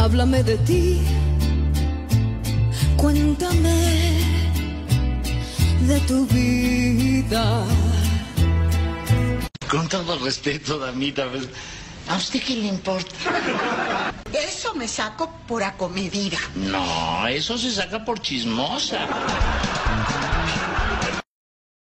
Háblame de ti, cuéntame de tu vida. Con todo respeto, damita, pues, ¿a usted qué le importa? Eso me saco por acomedida. No, eso se saca por chismosa.